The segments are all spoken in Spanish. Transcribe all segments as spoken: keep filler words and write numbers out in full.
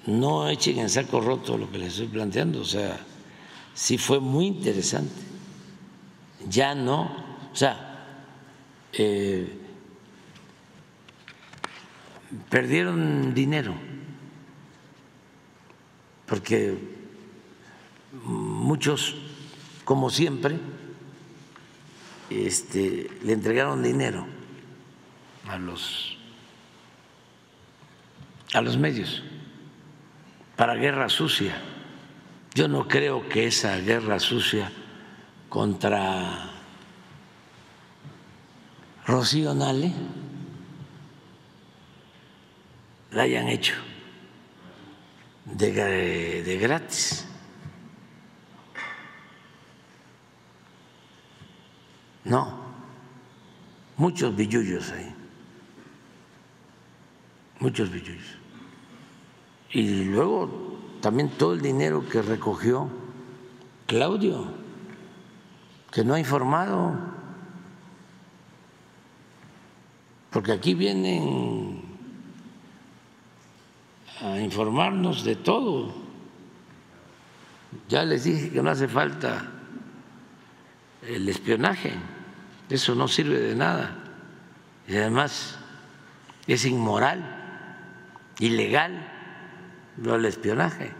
no echen en saco roto lo que les estoy planteando, o sea, sí fue muy interesante. Ya no, o sea, eh, perdieron dinero, porque muchos, como siempre, este, le entregaron dinero a los, a los medios para guerra sucia. Yo no creo que esa guerra sucia contra Rocío Nale la hayan hecho de, de gratis. No, muchos billullos ahí, muchos billullos. Y luego también todo el dinero que recogió Claudio, que no ha informado, porque aquí vienen a informarnos de todo. Ya les dije que no hace falta el espionaje, eso no sirve de nada y además es inmoral, ilegal lo del espionaje,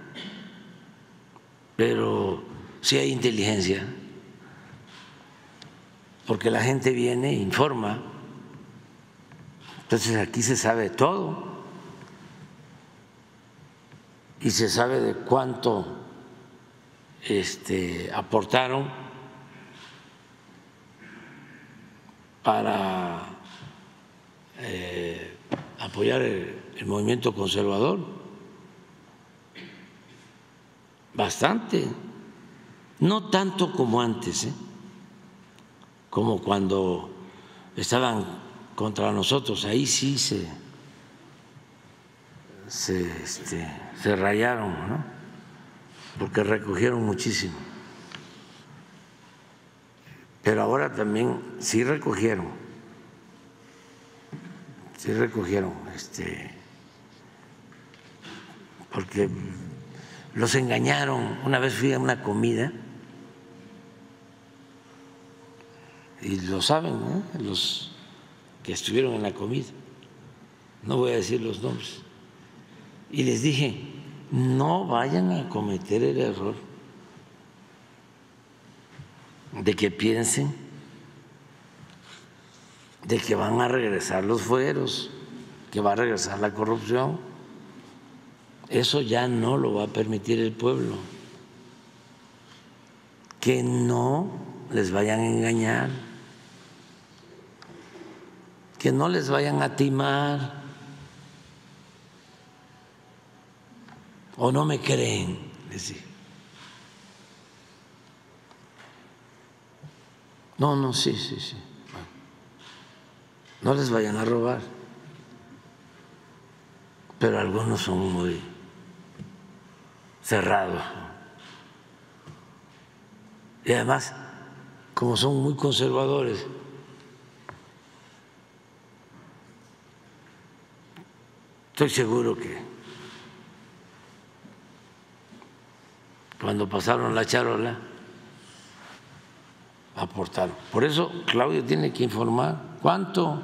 pero sí hay inteligencia, porque la gente viene e informa, entonces aquí se sabe todo y se sabe de cuánto este, aportaron para eh, apoyar el, el movimiento conservador, bastante, no tanto como antes, ¿eh? como cuando estaban contra nosotros, ahí sí se, se, este, se rayaron, ¿no? Porque recogieron muchísimo. Pero ahora también sí recogieron, sí recogieron, este, porque los engañaron. Una vez fui a una comida y lo saben, ¿eh? Los que estuvieron en la comida, no voy a decir los nombres, y les dije, no vayan a cometer el error de que piensen de que van a regresar los fueros, que va a regresar la corrupción. Eso ya no lo va a permitir el pueblo. Que no les vayan a engañar, que no les vayan a timar. ¿O no me creen? Les dije. No, no, sí, sí, sí. Bueno, no les vayan a robar. Pero algunos son muy cerrados. Y además, como son muy conservadores, estoy seguro que cuando pasaron la charola, aportaron. Por eso Claudio tiene que informar cuánto,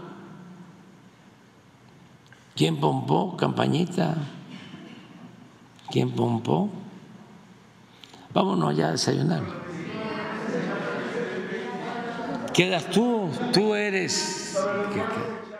quién pompó campañita, quién pompó. Vámonos ya a desayunar. Quedas tú, tú eres.